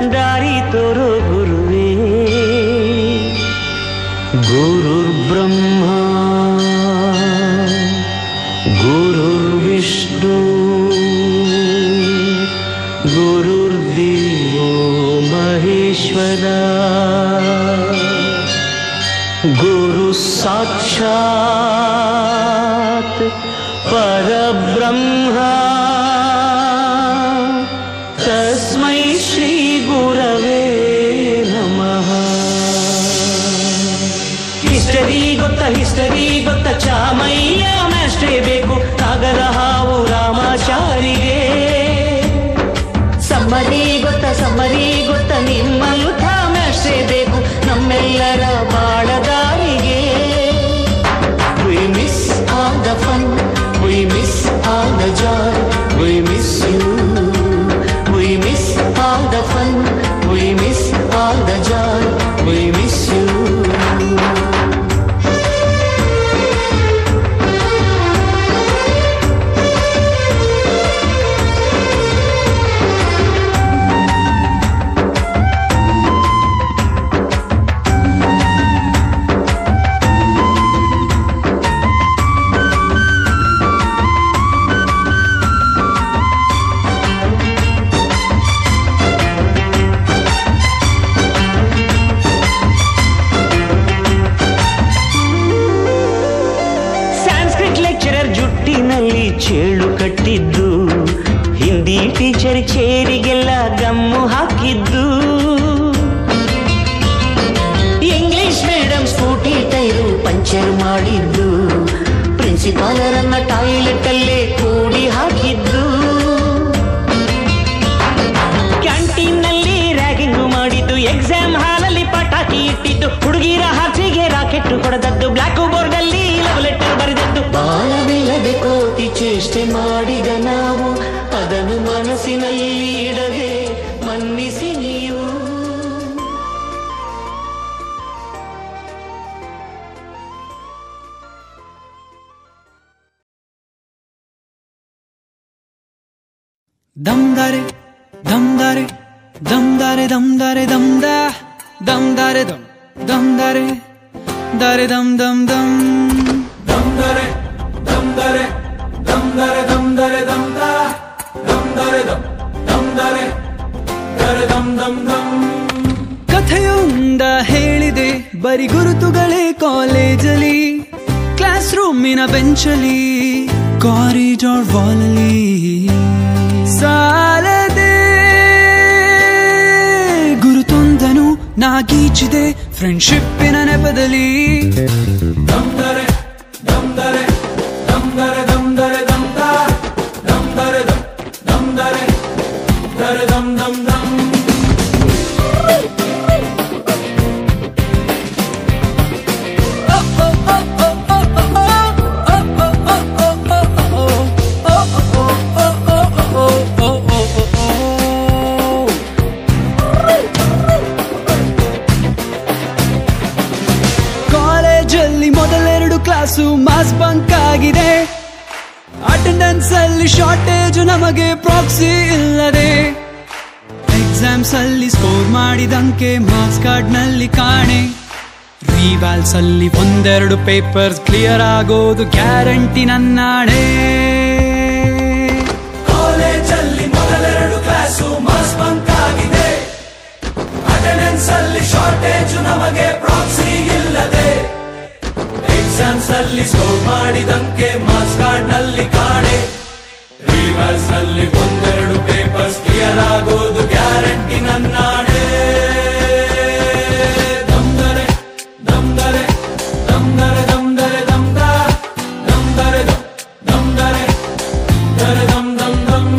ದಾರಿ ತೋರೋ ಗುರುವೇ. ಗುರುರ್ಬ್ರಹ್ಮ ಗುರುರ್ವಿಷ್ಣು ಗುರುರ್ದೇವೋ ಮಹೇಶ್ವರ. ಗುರು ಸಾಕ್ಷಾತ್ ಪರಬ್ರಹ್ಮ ತಸ್ಮೈ ಶ್ರೀ ಗುರವೇ ನಮಃ. ಹಿಸ್ಟರಿ ಗೊತ್ತ ಚಾಮಯ್ಯ ಮ್ಯಾಸ್ಟ್ರೇ ಬೇಕು ನಾಗರ ಹಾವು ರಾಮಾಚಾರಿಗೆ. ಸಮ್ಮರಿ ಗೊತ್ತ ನಿಮ್ಮಂಥ ಮ್ಯಾಸ್ಟ್ರೇ ಬೇಕು ನಮ್ಮೆಲ್ಲರ ಬಾಳದಾರಿಗೆ. We miss all the fun, we miss all the joy, we miss you. We miss all the fun, we miss all the joy, we miss you. ಚೇಳು ಕಟ್ಟಿದ್ದು, ಹಿಂದಿ ಟೀಚರ್ ಚೇರಿಗೆಲ್ಲ ಗಮ್ಮು ಹಾಕಿದ್ದು, English madam scooty tyre puncture ಮಾಡಿದ್ದು, ಪ್ರಿನ್ಸಿಪಾಲರನ್ನ toilet ಅಲ್ಲೇ ಕೂಡಿ ಹಾಕಿದ್ದು, ಕ್ಯಾಂಟೀನ್ನಲ್ಲಿ ragging ಮಾಡಿದ್ದು, ಎಕ್ಸಾಮ್ ಹಾಲಲ್ಲಿ ಪಟಾಕಿ ಇಟ್ಟಿದ್ದು, ಹುಡುಗಿರ ಹಾಸಿಗೆ ರಾಕೆಟ್ ಹೊಡೆದದ್ದು, ಬ್ಲಾಕ್ ಬೋರ್ಡ್ ಅಲ್ಲಿ ಲವ್ ಲೆಟರ್ ಬರೆದದ್ದು. ಬಾಳವಿಲ್ಲದೆ ಕೋತಿ ಚೇಷ್ಟೆ ಮಾಡಿದ ನಾವು ಅದನ್ನು ಮನಸ್ಸಿನಲ್ಲಿ ಇಡದೆ ಮನ್ನಿಸಿ ನೀವು. ದಮ್ದಾರೆ ದಮ್ದಾರೆ ದಮ್ದಾರೆ ದಮ್ದಾರೆ ದಮ್ದಾ ದಮ್ದಾರೆ ದಮ್ ದಮ್ದಾರೆ ದಾರೆ ದಮ್ ದಮ್ ದಮ್ ದಮ್ದಾರೆ ದಮ್ದಾರೆ ದಮ್ದಾರೆ ದಮ್ದಾರೆ ದಮ್ದಾ ದಮ್ದಾರೆ ದಮ್ ದಮ್ದಾರೆ ದಾರೆ ದಮ್ ದಮ್ ದಮ್. ಕಥೆಯೊಂದ ಹೇಳಿದೆ ಬರಿ ಗುರುತುಗಳೇ ಕಾಲೇಜಲ್ಲಿ, ಕ್ಲಾಸ್ ರೂಮಿನ ಬೆಂಚಲ್ಲಿ, ಕಾರಿಡಾರ್ ವಾಲಲ್ಲಿ ಸಾಲದೆ ಗುರುತೊಂದನು ನಾಗೀಚಿದೆ ಫ್ರೆಂಡ್ಶಿಪ್ಪಿನ ನೆಪದಲ್ಲಿ. ದಮ್ದಾರೆ ದಮ್ದಾರೆ ದಮ್ದಾರೆ ದಮ್ದಾರೆ ದಮ್ದಾ ದಮ್ದಾರೆ ದಮ್ ದಮ್ದಾರೆ ದಾರೆ ದಮ್ ದಮ್ ದಮ್. ಮಾಸ್ ಬಂಕ್ ಆಗಿದೆ, ಅಟೆಂಡೆನ್ಸ್ ಅಲ್ಲಿ ಶಾರ್ಟೇಜ್, ನಮಗೆ ಪ್ರಾಕ್ಸಿ ಇಲ್ಲದೆ, ಎಕ್ಸಾಮ್ಸ್ ಅಲ್ಲಿ ಸ್ಕೋರ್ ಮಾಡಿದಂಕೆ ಮಾರ್ಕ್ಸ್ ಕಾರ್ಡ್ ನಲ್ಲಿ ಕಾಣೆ, ರಿವಾಲ್ಸ್ ಅಲ್ಲಿ ಒಂದೆರಡು ಪೇಪರ್ಸ್ ಕ್ಲಿಯರ್ ಆಗೋದು ಗ್ಯಾರಂಟಿ ನನ್ನಾಣೆ. ಕಾಲೇಜಲ್ಲಿ ಮೊದಲೆರಡು ಕ್ಲಾಸು ಮಾಸ್ ಬಂಕ್ ಆಗಿದೆ, ಅಟೆಂಡೆನ್ಸ್ ಅಲ್ಲಿ ಶಾರ್ಟೇಜ್, ನಮಗೆ ಪ್ರಾಕ್ಸಿ ಇಲ್ಲದೆ, ಎಕ್ಸಾಮ್ಸ್ ಅಲ್ಲಿ ಸ್ಕೋರ್ ಮಾಡಿದಂಕೆ ಮಾರ್ಕ್ಸ್ ಕಾರ್ಡ್ ನಲ್ಲಿ ಕಾಣೆ, ರಿವರ್ಸ್ ನಲ್ಲಿ ಒಂದೆರಡು ಪೇಪರ್ಸ್ ಕ್ಲಿಯರ್ ಆಗೋದು ಗ್ಯಾರಂಟಿ ನನ್ನಾಣೆ. ದಮ್ದರೆ ದಮ್ದರೆ ದಮ್ದರೆ ದಮ್ದರೆ ದಮ್ದಾ ದಮ್ದರೆ ದಮ್ ದಮ್ದರೆ ದರೆ ದಮ್ ದಮ್ ದಮ್.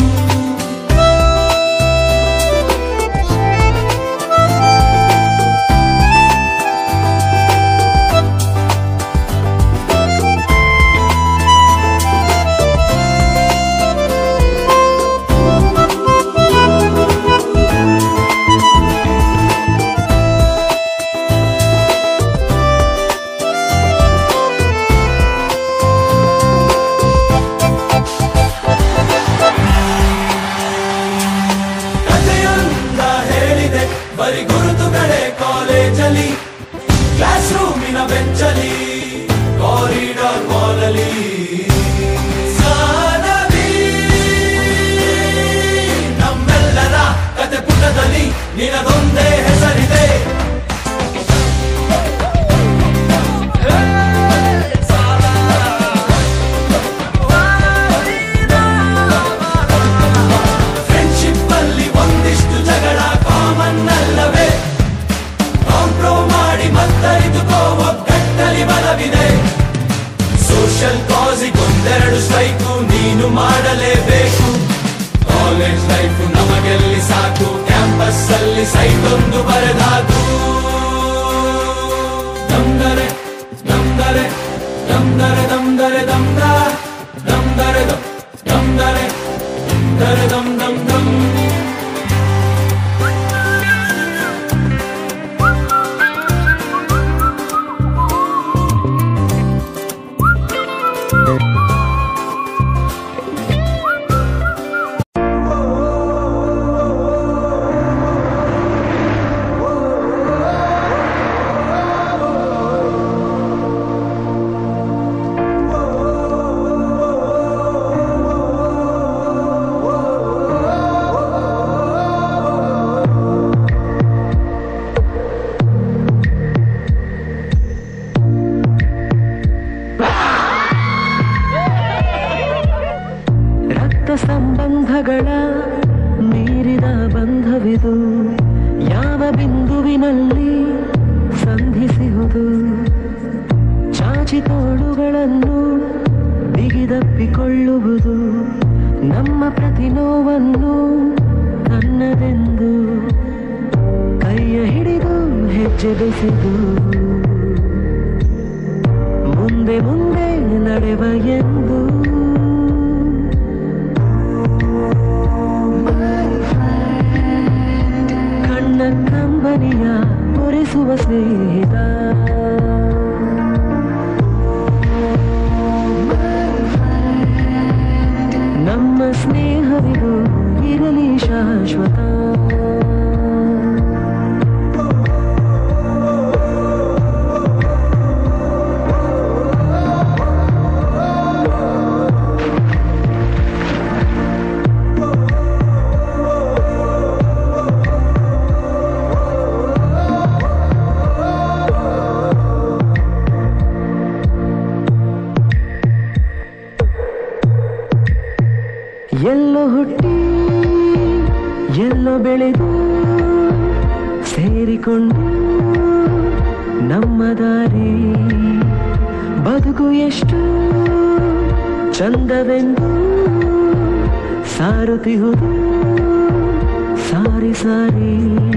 ಬರಿ ಗುರುತುಗಳೇ ಕಾಲೇಜಲ್ಲಿ, ಕ್ಲಾಸ್ ರೂಮಿನ ಬೆಂಚಲಿ, ಕಾರಿಡಾರ್ ವಾಲಲ್ಲಿ. ಸಾನವಿ ನಮ್ಮೆಲ್ಲರ ಕತೆ ಪುಟದಲ್ಲಿ ನಿನದೊಂದೇ ಹೆಸರಿದೆ. ಫ್ರೆಂಡ್ಶಿಪ್ ಅಲ್ಲಿ ಒಂದಿಷ್ಟು ಜಗಳ ಕಾಮನ್ ಅಲ್ಲವೇ, ಕಾಂಪ್ರೋ ಮಾಡಿ ಮತ್ತರಿದುಕೋ ಒಗ್ಗಟ್ಟಲ್ಲಿ ಬಲವಿದೆ. ಸೋಷಿಯಲ್ ಕಾಸಿಗೊಂದೆರಡು ಸ್ಟ್ರೈಕು ನೀನು ಮಾಡಲೇಬೇಕು. ಕಾಲೇಜ್ ಲೈಫು ನಮಗೆಲ್ಲಿ ಸಾಕು, ಕ್ಯಾಂಪಸ್ ಅಲ್ಲಿ ಸೈಟೊಂದು ಬರೆದಾಕು. ದಮ್ದರೆ ದಮ್ದರೆ ದಮ್ದರೆ ದಮ್ದರೆ ದಮ್ದ ದಮ್ದರೆ ದಮ್ದರೆ ದಮ್ದರೆ ದಮ್ ದಮ್ ದಮ್. ಸಂಬಂಧಗಳ ಮೀರಿದ ಬಂಧವಿದು, ಯಾವ ಬಿಂದುವಿನಲ್ಲಿ ಸಂಧಿಸುವುದು. ಚಾಚಿ ತೋಳುಗಳನ್ನು ಬಿಗಿದಪ್ಪಿಕೊಳ್ಳುವುದು, ನಮ್ಮ ಪ್ರತಿ ನೋವನ್ನು ತನ್ನದೆಂದು ಕೈಯ ಹಿಡಿದು ಹೆಜ್ಜೆ ಬೆಸೆದು ಮುಂದೆ ಮುಂದೆ ನಡೆವ ಎಂದು. ಕಂಬನಿಯ ಒರೆಸುವ ಸ್ನೇಹಿತ, ನಮ್ಮ ಸ್ನೇಹವಿದು ಇರಲಿ ಶಾಶ್ವತ. ಎಲ್ಲೋ ಹುಟ್ಟಿ ಎಲ್ಲೋ ಬೆಳೆದು ಸೇರಿಕೊಂಡು ನಮ್ಮ ದಾರಿ, ಬದುಕು ಎಷ್ಟು ಚಂದವೆಂದು ಸಾರುತ್ತಿಹುದು ಸಾರಿ ಸಾರಿ.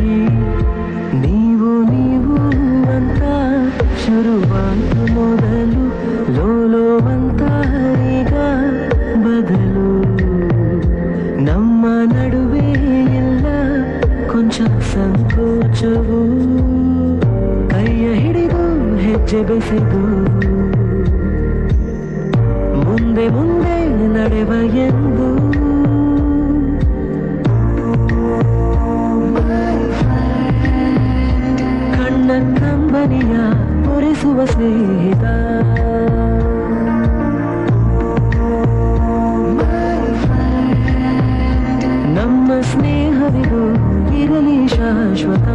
ನೀವು ನೀವು ಅಂತ ಶುರುವಾದ ಮೊದಲು ಲೋಲೋವಂತ ಈಗ ಬದಲು. ನಮ್ಮ ನಡುವೆ ಎಲ್ಲ ಕೊಂಚ ಸಂಕೋಚವು, ಕೈಯ ಹಿಡಿದು ಹೆಜ್ಜೆ ಬೆಸೆದು ಮುಂದೆ ಮುಂದೆ ನಡೆವ ಎಂದು. ಕಣ್ಣ ಕಂಬನಿಯ ಒರೆಸುವ ಸ್ನೇಹಿತ, ನಮ್ಮ ಸ್ನೇಹವಿದು ಇರಲಿ ಶಾಶ್ವತ.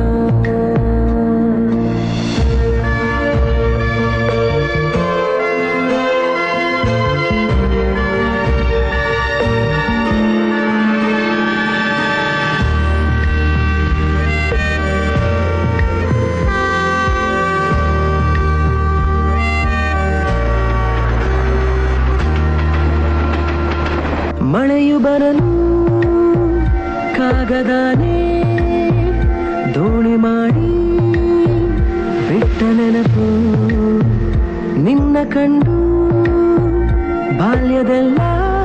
ಮಳೆಯು ಬರಲು ಕಾಗದಾನೆ ದೋಣಿ ಮಾಡಿ ಬಿಟ್ಟ ನೆನಪು, ನಿನ್ನ ಕಂಡು ಬಾಲ್ಯದೆಲ್ಲ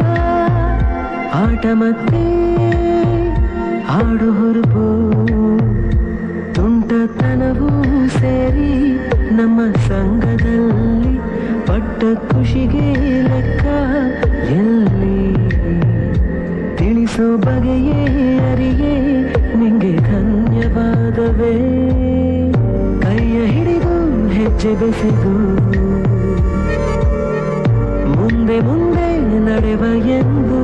ಆಟ ಮತ್ತೆ ಆಡು ಹುರುಪು. ತುಂಟತನವೂ ಸೇರಿ ನಮ್ಮ ಸಂಘದಲ್ಲಿ ಪಟ್ಟ ಖುಷಿಗೆ ಲೆಕ್ಕ ಎಲ್ಲಿ, ತಿಳಿಸೋ ಬಗೆಯೇ ಅರಿಯೇ ನಿಂಗೆ ಧನ್ಯವಾದವೇ. ಹೆಜ್ಜೆ ಬೆಸೆದು ಮುಂದೆ ಮುಂದೆ ನಡೆವ ಎಂದು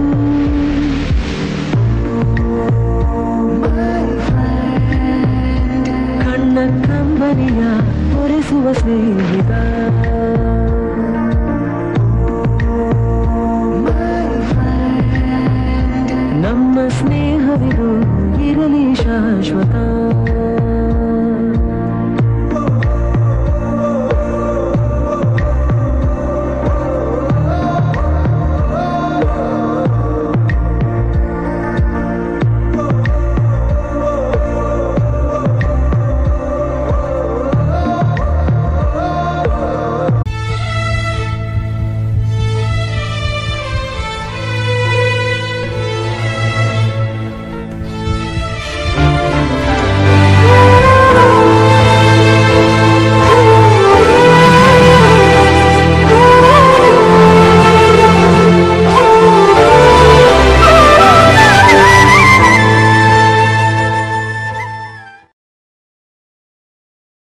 ಕಣ್ಣ ಕಂಬನಿಯ ಒರೆಸುವ ಸ್ನೇಹಿತ ನಮ್ಮ ಸ್ನೇಹವಿದು ಇರಲಿ ಶಾಶ್ವತ